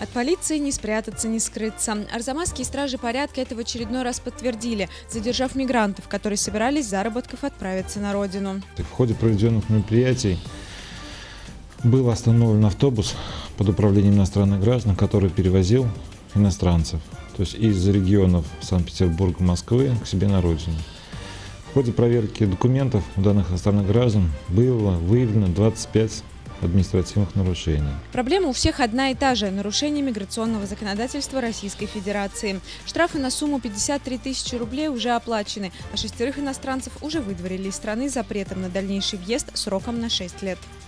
От полиции не спрятаться, не скрыться. Арзамасские стражи порядка это в очередной раз подтвердили, задержав мигрантов, которые собирались с заработков отправиться на родину. В ходе проведенных мероприятий был остановлен автобус под управлением иностранных граждан, который перевозил иностранцев, то есть из регионов Санкт-Петербурга, Москвы к себе на родину. В ходе проверки документов у данных иностранных граждан было выявлено 25 административных нарушений. Проблема у всех одна и та же – нарушение миграционного законодательства Российской Федерации. Штрафы на сумму 53 тысячи рублей уже оплачены, а 6 иностранцев уже выдворили из страны с запретом на дальнейший въезд сроком на 6 лет.